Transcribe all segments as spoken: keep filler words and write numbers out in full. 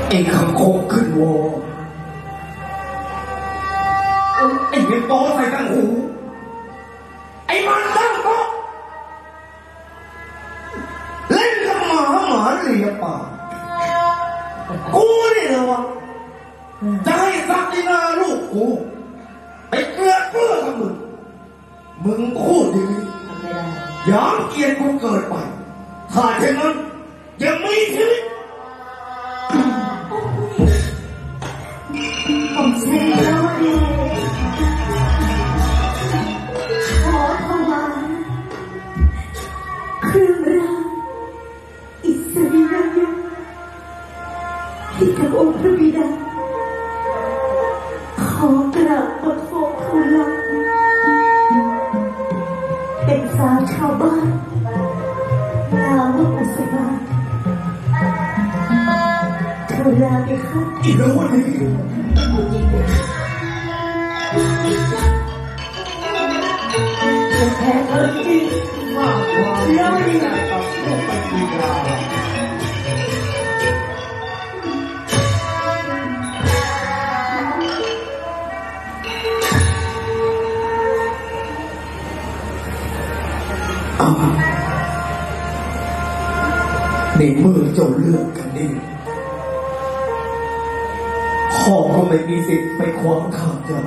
ไอ้ขังโคกขึ้นวอไอ้เห็นโตใส่ตั้งหูไอ้มันตั้งโต๊ะเล่นกับหมาหมาเลียปากกูนี่เหรอวะจะให้ซักดินาลูกกูไปเกลือเกลือกับมึงมึงพูดดียอมเกียรติกูเกิดไปถ้าเช่นนั้นยังมีชีวิตผมเชื่อว่าดีขอถวายเครื่องรางอิสริยยศที่กับองค์พระบิดาขอกราบบังคมทูลลาเป็นสาวชาวบ้านนามว่าอุสมาทูลลาไปค่ะอีโรนี่แพ้เธอที่มากกว่าแล้วนี่แหละกับลูกปัญญาในเมื่อเจ้าเลือกกันนี่พ่อก็ไม่มีสิทธิ์ไปขวางทางเจ้า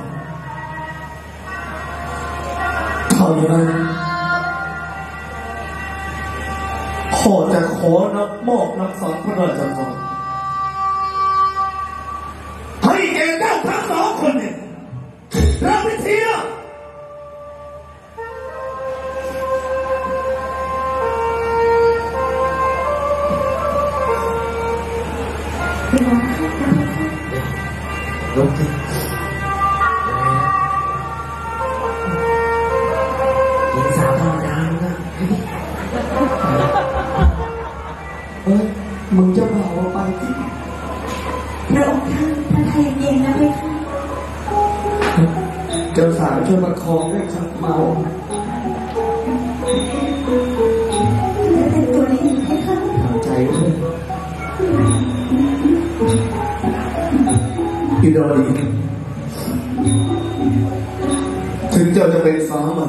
เท่านั้นพ่อจะขอนับมอบนับสารพระราชทานให้แก่เจ้าทั้งสองคนเนี่ยรับไปเทียลงที่หญิงสาวธรรมดานะเอ้ยมึงจะบอกว่าไปที่พระองค์ท่านพระไทยเย็นนะเพคะเจ้าสาวช่วยประคองด้วยชักเมาแต่งตัวดีๆเพคะทำใจด้วยอีดอลีถึงเจ้าจะเป็นสามัญ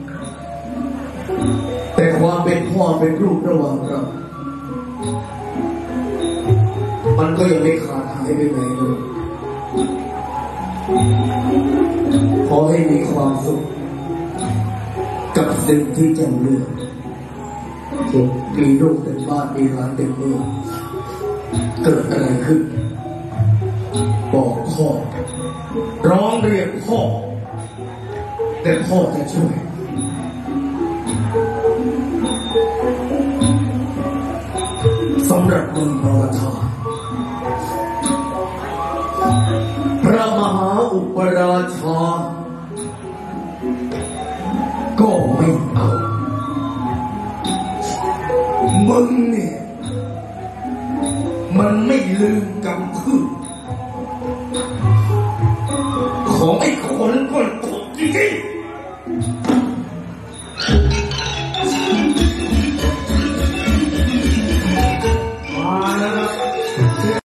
แต่ความเป็นพ่อเป็นลูกระหว่างเรามันก็ยังไม่ขาดหายไปไหนเลยขอให้มีความสุขกับสิ่งที่เจ้าเลือกมีลูกเป็นบ้านมีร้านเป็นเมืองเกิดอะไรขึ้นบอกพ่อร้องเรียกพ่อแต่พ่อจะช่วยสำหรับมึงพระวทาพระมหาอุปราชาก็ไม่เอามึงเนี่ยมันไม่ลืมกำพืชของไอ้คนก้นกบจริงๆ